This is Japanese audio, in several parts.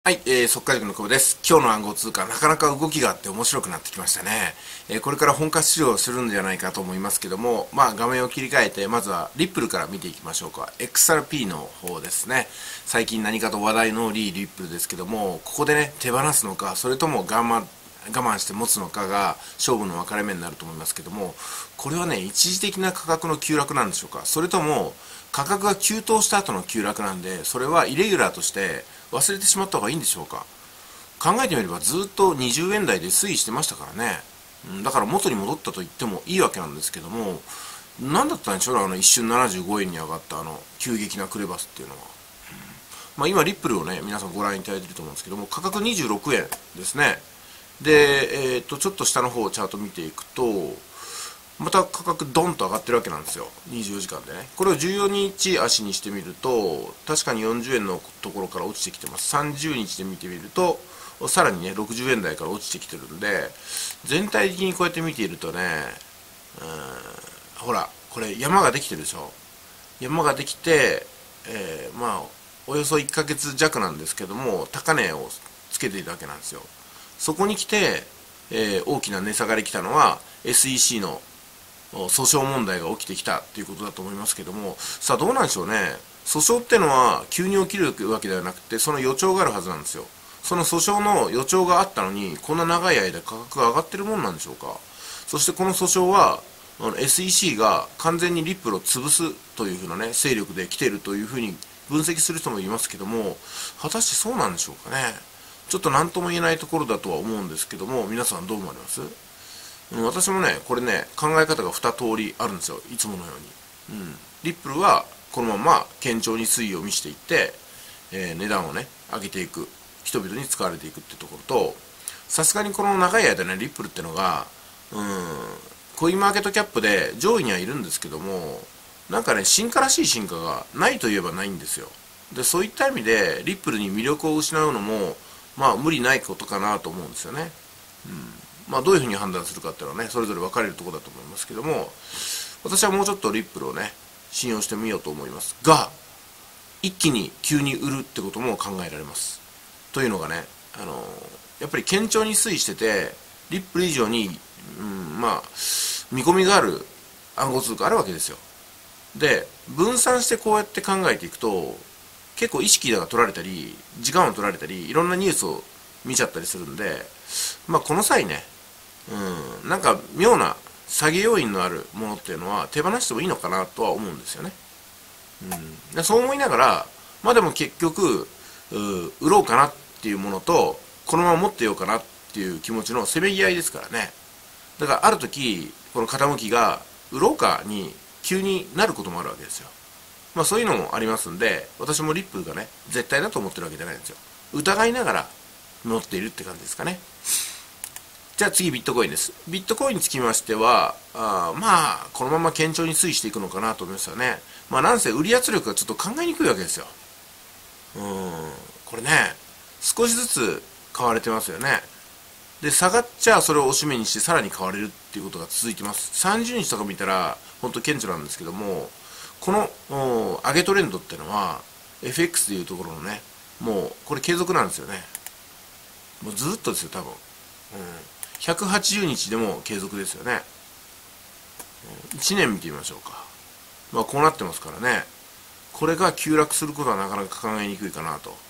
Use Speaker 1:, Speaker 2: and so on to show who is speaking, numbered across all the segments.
Speaker 1: はい、速稼塾の久保です。今日の暗号通貨、なかなか動きがあって面白くなってきましたね。これから本格市場をするんじゃないかと思いますけども、画面を切り替えて、まずはリップルから見ていきましょうか。XRP の方ですね。最近何かと話題のリップルですけども、ここでね、手放すのか、それとも我慢して持つのかが勝負の分かれ目になると思いますけども、これはね、一時的な価格の急落なんでしょうか。それとも、価格が急騰した後の急落なんで、それはイレギュラーとして忘れてしまった方がいいんでしょうか。考えてみればずっと20円台で推移してましたからね。だから元に戻ったと言ってもいいわけなんですけども、何だったんでしょうね、一瞬75円に上がった急激なクレバスっていうのは。今リップルをね、皆さんご覧いただいていると思うんですけども、価格26円ですね。で、ちょっと下の方チャート見ていくと、また価格ドンと上がってるわけなんですよ。24時間でね。これを14日足にしてみると、確かに40円のところから落ちてきてます。30日で見てみると、さらにね、60円台から落ちてきてるんで、全体的にこうやって見ているとね、ほら、これ山ができてるでしょ。山ができて、およそ1ヶ月弱なんですけども、高値をつけていたわけなんですよ。そこに来て、大きな値下がり来たのは SEC の訴訟問題が起きてきたということだと思いますけども、さあどうなんでしょうね。訴訟ってのは急に起きるわけではなくて、その予兆があるはずなんですよ。その訴訟の予兆があったのに、こんな長い間価格が上がってるもんなんでしょうか。そしてこの訴訟はSEC が完全にリップルを潰すというふうなね、勢力で来ているというふうに分析する人もいますけども、果たしてそうなんでしょうかね。ちょっと何とも言えないところだとは思うんですけども、皆さんどう思われます？私もね、これね、考え方が2通りあるんですよ、いつものように。リップルはこのまま堅調に推移を見せていって、値段をね、上げていく、人々に使われていくってところと、さすがにこの長い間ね、リップルってのが、コインマーケットキャップで上位にはいるんですけども、なんかね、進化らしい進化がないといえばないんですよ。で、そういった意味で、リップルに魅力を失うのも、無理ないことかなと思うんですよね。どういうふうに判断するかっていうのはね、それぞれ分かれるところだと思いますけども、私はもうちょっとリップルをね、信用してみようと思いますが、一気に急に売るってことも考えられます。というのがね、やっぱり堅調に推移してて、リップル以上に、見込みがある暗号通貨あるわけですよ。で、分散してこうやって考えていくと、結構意識が取られたり、時間を取られたり、いろんなニュースを見ちゃったりするんで、この際ね、なんか妙な下げ要因のあるものっていうのは手放してもいいのかなとは思うんですよね。そう思いながら、でも結局、売ろうかなっていうものと、このまま持ってようかなっていう気持ちのせめぎ合いですからね。だからある時、この傾きが売ろうかに急になることもあるわけですよ。そういうのもありますんで、私もリップルがね、絶対だと思ってるわけじゃないんですよ。疑いながら持っているって感じですかね。じゃあ次ビットコインです。ビットコインにつきましては、このまま堅調に推移していくのかなと思いますよね。なんせ売り圧力がちょっと考えにくいわけですよ。これね、少しずつ買われてますよね。で、下がっちゃそれを押し目にしてさらに買われるっていうことが続いてます。30日とか見たら、本当顕著なんですけども、この上げトレンドっていうのは、FX でいうところのね、もうこれ継続なんですよね。もうずっとですよ、多分。180日でも継続ですよね。1年見てみましょうか。こうなってますからね。これが急落することはなかなか考えにくいかなと。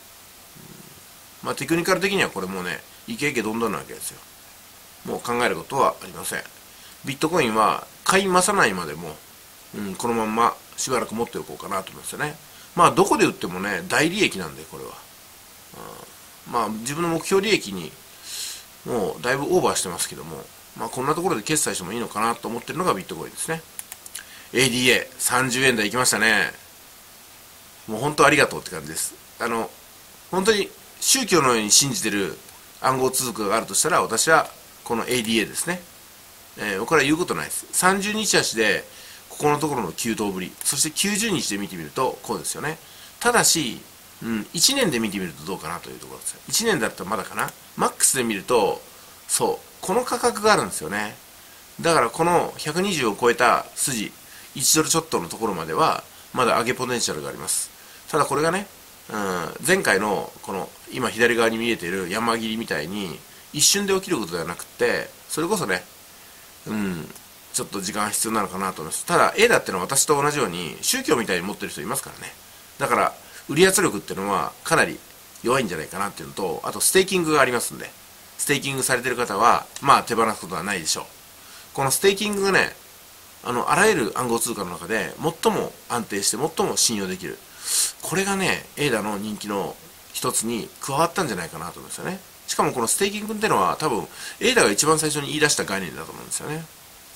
Speaker 1: テクニカル的にはこれもうね、イケイケどんどんなわけですよ。もう考えることはありません。ビットコインは買い増さないまでも、このまんましばらく持っておこうかなと思いますよね。どこで売ってもね、大利益なんで、これは。自分の目標利益にもうだいぶオーバーしてますけども、こんなところで決済してもいいのかなと思ってるのがビットコインですね。ADA30 円台行きましたね。もう本当ありがとうって感じです。本当に宗教のように信じてる暗号通貨があるとしたら、私はこの ADA ですね。これは言うことないです。30日足でここのところの急騰ぶり、そして90日で見てみるとこうですよね。ただし、1年で見てみるとどうかなというところです。1年だったらまだかな。マックスで見ると、そう、この価格があるんですよね。だからこの120を超えた筋、1ドルちょっとのところまでは、まだ上げポテンシャルがあります。ただこれがね、 前回のこの今左側に見えている山切りみたいに一瞬で起きることではなくて、それこそね、ちょっと時間必要なのかなと思います。ただ ADA っていうのは私と同じように宗教みたいに持ってる人いますからね。だから売り圧力っていうのはかなり弱いんじゃないかなっていうのと、あとステーキングがありますんで、ステーキングされてる方はまあ手放すことはないでしょう。このステーキングがね、あらゆる暗号通貨の中で最も安定して最も信用できる、これがね ADA の人気の一つに加わったんじゃないかなと思うんですよね。しかもこのステーキングっていうのは多分 ADA が一番最初に言い出した概念だと思うんですよね。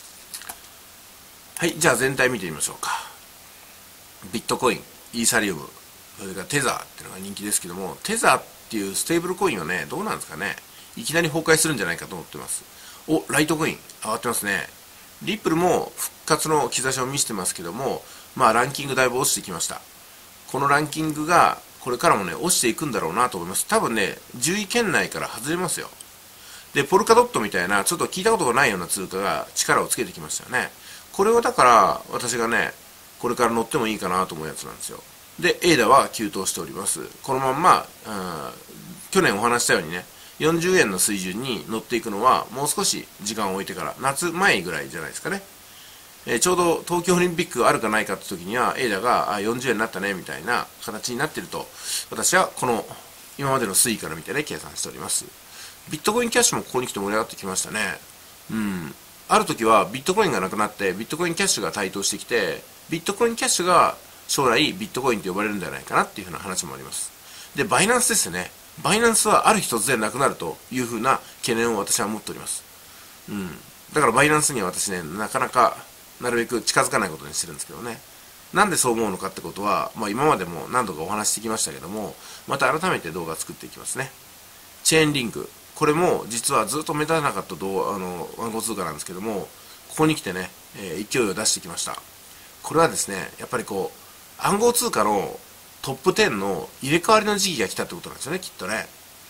Speaker 1: はい、じゃあ全体見てみましょうか。ビットコイン、イーサリウム、それからテザーっていうのが人気ですけども、テザーっていうステーブルコインはね、どうなんですかね。いきなり崩壊するんじゃないかと思ってます。お、ライトコイン上がってますね。リップルも復活の兆しを見せてますけども、まあランキングだいぶ落ちてきました。このランキングがこれからもね落ちていくんだろうなと思います。多分ね10位圏内から外れますよ。でポルカドットみたいなちょっと聞いたことがないような通貨が力をつけてきましたよね。これはだから私がねこれから乗ってもいいかなと思うやつなんですよ。で ADA は急騰しております。このまんま、去年お話したようにね40円の水準に乗っていくのはもう少し時間を置いてから夏前ぐらいじゃないですかね。ちょうど東京オリンピックあるかないかって時には ADA が40円になったねみたいな形になっていると私はこの今までの推移から見てね計算しております。ビットコインキャッシュもここに来て盛り上がってきましたね。ある時はビットコインがなくなってビットコインキャッシュが台頭してきて、ビットコインキャッシュが将来ビットコインと呼ばれるんじゃないかなっていうふうな話もあります。でバイナンスですね。バイナンスはある日突然なくなるというふうな懸念を私は持っております。だからバイナンスには私ねなかなかなるべく近づかないことにしてるんですけどね。なんでそう思うのかってことは、今までも何度かお話してきましたけども、また改めて動画作っていきますね。チェーンリンク、これも実はずっと目立たなかった暗号通貨なんですけども、ここに来てね、勢いを出してきました。これはですねやっぱりこう暗号通貨のトップ10の入れ替わりの時期が来たってことなんですよね、きっとね。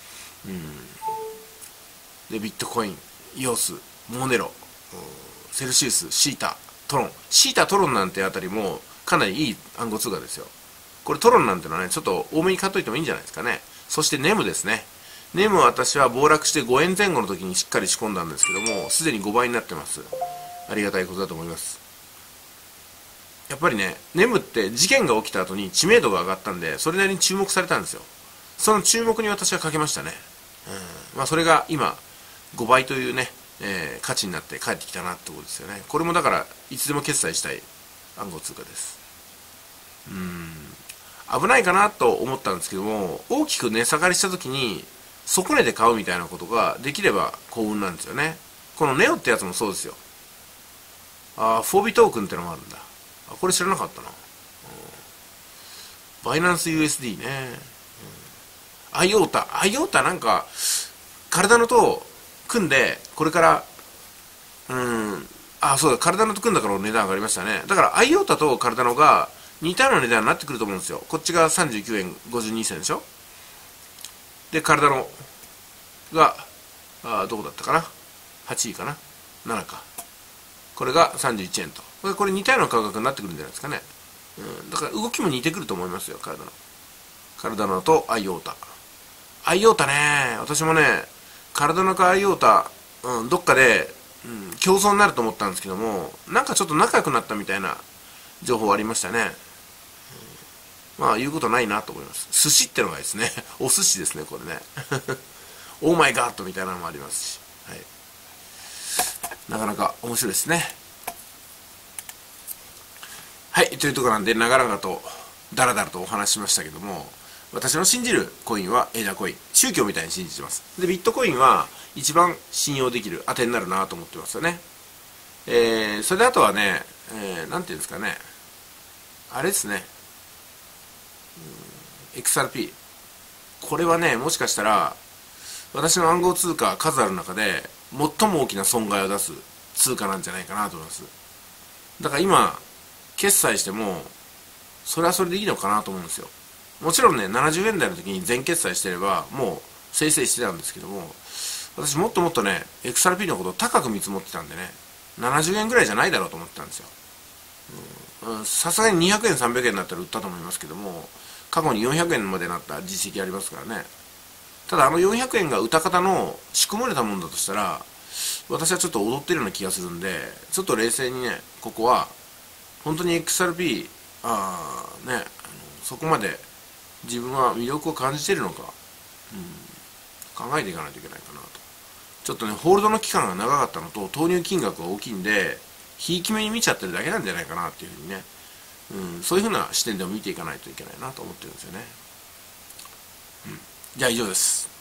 Speaker 1: でビットコイン、イオス、モネロ、セルシウス、シータ、トロン、シータ、トロンなんてあたりもかなりいい暗号通貨ですよ。これトロンなんてのはねちょっと多めに買っといてもいいんじゃないですかね。そしてネムですね。ネムは私は暴落して5円前後の時にしっかり仕込んだんですけども、すでに5倍になってます。ありがたいことだと思います。やっぱりねネムって事件が起きた後に知名度が上がったんで、それなりに注目されたんですよ。その注目に私はかけましたね。それが今5倍というね、価値になって帰ってきたなってことですよね。これもだからいつでも決済したい暗号通貨です。危ないかなと思ったんですけども、大きく値下がりした時に底値で買うみたいなことができれば幸運なんですよね。このネオってやつもそうですよ。フォービトークンってのもあるんだ。これ知らなかったな。バイナンス USD ね。アイオータなんか体のと組んでこれからそうだ、体のと組んだから値段上がりましたね。だからアイオータと体のが似たような値段になってくると思うんですよ。こっちが39円52銭でしょ。で体のがどこだったかな、8位かな、7か、これが31円と、これ似たような価格になってくるんじゃないですかね。だから動きも似てくると思いますよ。体のとアイオータね。私もね体のかアイオータ、どっかで、競争になると思ったんですけども、なんかちょっと仲良くなったみたいな情報ありましたね。言うことないなと思います。寿司ってのがですねお寿司ですねこれねオーマイガーッドみたいなのもありますし、なかなか面白いですね。はい、というところなんで長々とダラダラとお話ししましたけども、私の信じるコインはADAコイン、宗教みたいに信じてます。でビットコインは一番信用できる当てになるなと思ってますよね。それであとはね、なんていうんですかね、あれですね、XRP、これはねもしかしたら私の暗号通貨数ある中で最も大きな損害を出す通貨なんじゃないかなと思います。だから今決済してもそれはそれでいいのかなと思うんですよ。もちろんね70円台の時に全決済してればもうせいせいしてたんですけども、私もっともっとね XRP のことを高く見積もってたんでね、70円ぐらいじゃないだろうと思ってたんですよ。さすがに200円300円になったら売ったと思いますけども、 過去に400円までなった実績ありますからね。ただ400円が歌方の仕込まれたものだとしたら、私はちょっと踊ってるような気がするんで、ちょっと冷静にね、ここは本当に XRP そこまで自分は魅力を感じているのか、考えていかないといけないかなと。ちょっとね、ホールドの期間が長かったのと投入金額が大きいんで、ひいき目に見ちゃってるだけなんじゃないかなっていうふうにね、そういうふうな視点でも見ていかないといけないなと思ってるんですよね。じゃあ以上です。